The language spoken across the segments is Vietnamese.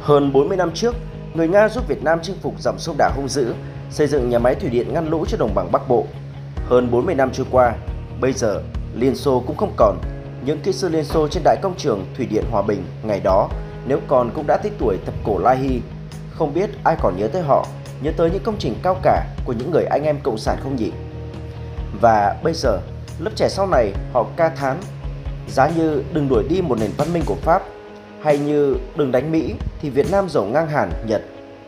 Hơn 40 năm trước, người Nga giúp Việt Nam chinh phục dòng sông Đà hung dữ, xây dựng nhà máy thủy điện ngăn lũ cho đồng bằng Bắc Bộ. Hơn 40 năm trôi qua, bây giờ Liên Xô cũng không còn. Những kỹ sư Liên Xô trên đại công trường thủy điện Hòa Bình ngày đó nếu còn cũng đã tới tuổi thập cổ lai hy. Không biết ai còn nhớ tới họ, nhớ tới những công trình cao cả của những người anh em cộng sản không nhỉ? Và bây giờ, lớp trẻ sau này họ ca thán giá như đừng đuổi đi một nền văn minh của Pháp, hay như đừng đánh Mỹ thì Việt Nam giàu ngang Hàn, Nhật.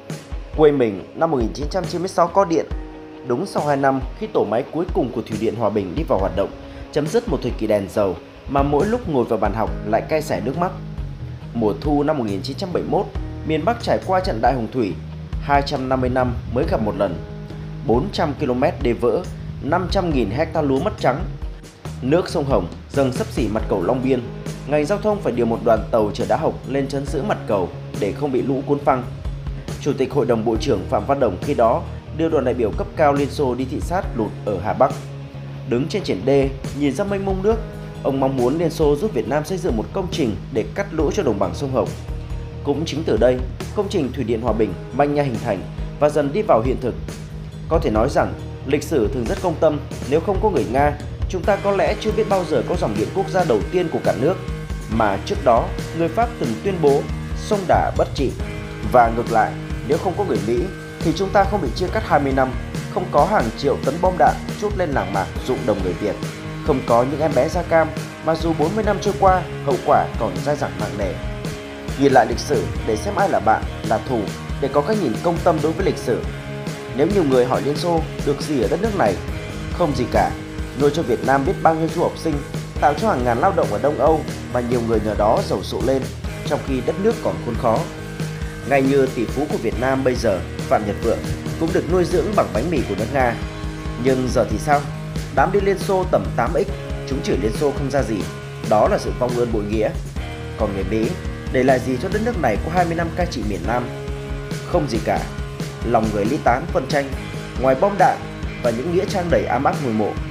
Quê mình năm 1996 có điện, đúng sau 2 năm khi tổ máy cuối cùng của Thủy điện Hòa Bình đi vào hoạt động, chấm dứt một thời kỳ đèn dầu mà mỗi lúc ngồi vào bàn học lại cay xẻ nước mắt. Mùa thu năm 1971, miền Bắc trải qua trận đại hồng thủy, 250 năm mới gặp một lần, 400 km đê vỡ, 500.000 hecta lúa mất trắng. Nước sông Hồng dâng xấp xỉ mặt cầu Long Biên, ngành giao thông phải điều một đoàn tàu chở đá hộc lên trấn giữ mặt cầu để không bị lũ cuốn phăng. Chủ tịch Hội đồng Bộ trưởng Phạm Văn Đồng khi đó đưa đoàn đại biểu cấp cao Liên Xô đi thị sát lụt ở Hà Bắc. Đứng trên triển đê, nhìn ra mênh mông nước, ông mong muốn Liên Xô giúp Việt Nam xây dựng một công trình để cắt lũ cho đồng bằng sông Hồng. Cũng chính từ đây, công trình Thủy điện Hòa Bình manh nha hình thành và dần đi vào hiện thực. Có thể nói rằng, lịch sử thường rất công tâm, nếu không có người Nga, chúng ta có lẽ chưa biết bao giờ có dòng điện quốc gia đầu tiên của cả nước, mà trước đó người Pháp từng tuyên bố sông Đà bất trị. Và ngược lại, nếu không có người Mỹ thì chúng ta không bị chia cắt 20 năm, không có hàng triệu tấn bom đạn trút lên làng mạc rụng đồng người Việt, không có những em bé da cam mà dù 40 năm trôi qua, hậu quả còn dai dẳng nặng nề. Nhìn lại lịch sử để xem ai là bạn, là thù, để có cái nhìn công tâm đối với lịch sử. Nếu nhiều người hỏi Liên Xô được gì ở đất nước này, không gì cả, nuôi cho Việt Nam biết bao nhiêu du học sinh, tạo cho hàng ngàn lao động ở Đông Âu và nhiều người nhờ đó giàu sụ lên, trong khi đất nước còn khốn khó. Ngay như tỷ phú của Việt Nam bây giờ, Phạm Nhật Vượng, cũng được nuôi dưỡng bằng bánh mì của nước Nga. Nhưng giờ thì sao? Đám đi Liên Xô tầm 8X, chúng chửi Liên Xô không ra gì, đó là sự vong ơn bội nghĩa. Còn người Mỹ, để lại gì cho đất nước này có 20 năm cai trị miền Nam? Không gì cả. Lòng người ly tán phân tranh, ngoài bom đạn và những nghĩa trang đầy ám áp ngôi mộ,